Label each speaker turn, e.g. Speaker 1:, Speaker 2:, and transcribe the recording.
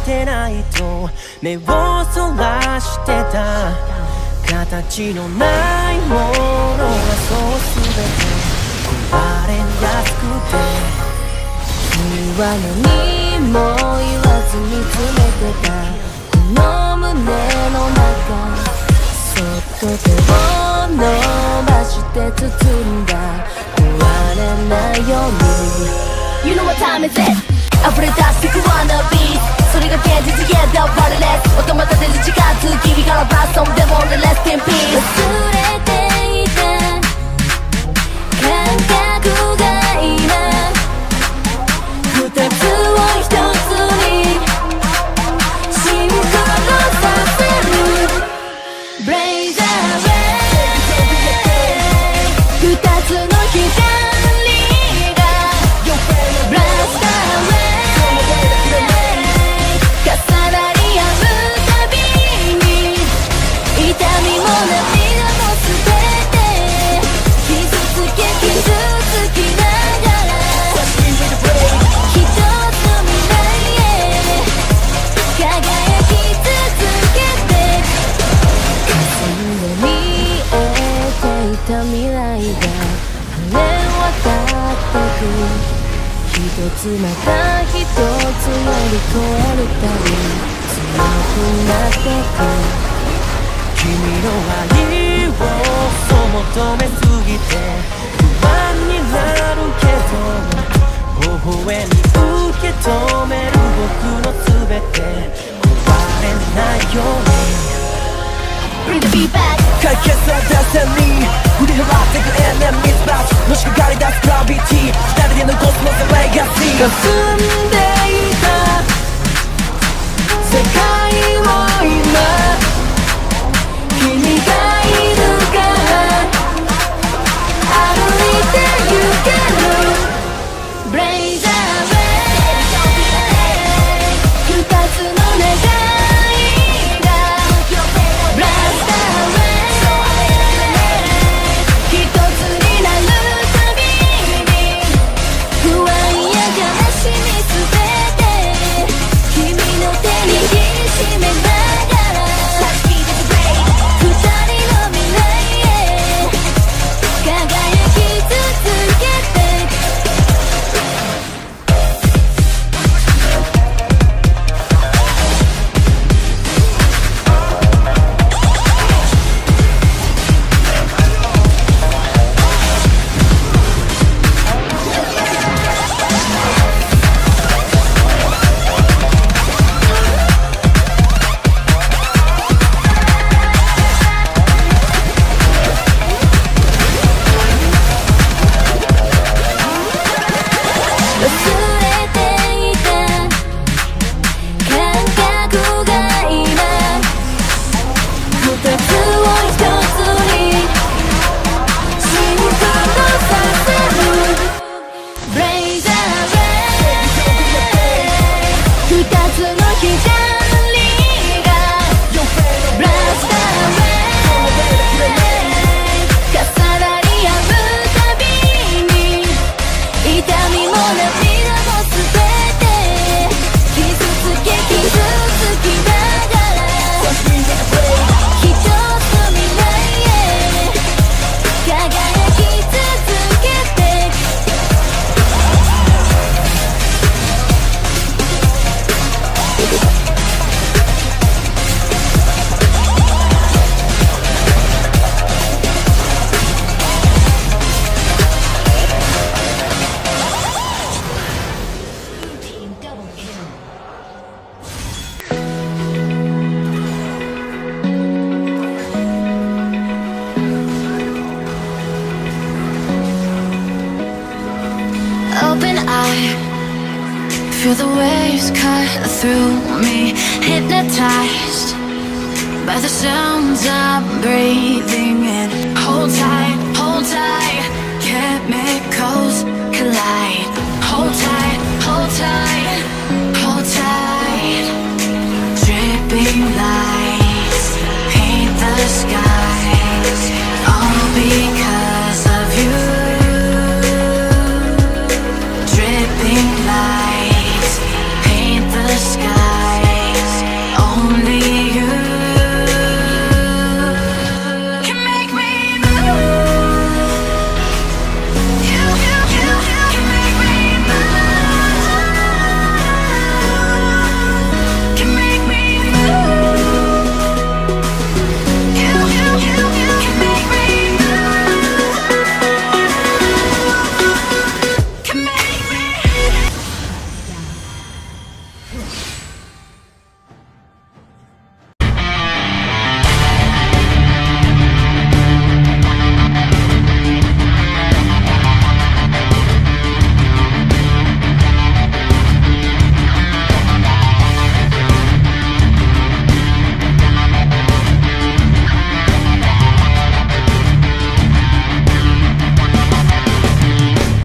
Speaker 1: てないと目をそらしてた。形のないものがそうすべて壊れやすくて、君は何も言わずに詰めてたこの胸の中、そっと手を伸ばして包んだ壊れないように。 You know what time is it? 溢れ出してく wannabe、 それが現実 Yeah the party less、 音また出ず近づき君からブラストンでも俺 Rest in peace。 忘れていた感覚が今二つを一つにシンクロさせる Blaze away、 二つの光未来が晴れ渡ってく、一つまた一つ乗り越えるたび強くなってく。君の愛をそう求めすぎて不安になるけど、微笑み受け止める僕の全て壊れないように。Bring the beat back、 解決を出せに振り払ってくエネミーズバスのしかかり出すグラビティ、二人で残すのさレガシー。霞んでいた世界を今君がいるから歩いてゆける Blaze away、 二つの願い
Speaker 2: Feel the waves cut through me, hypnotized by the sounds I'm breathing in. Hold tight, chemicals collide. Hold tight,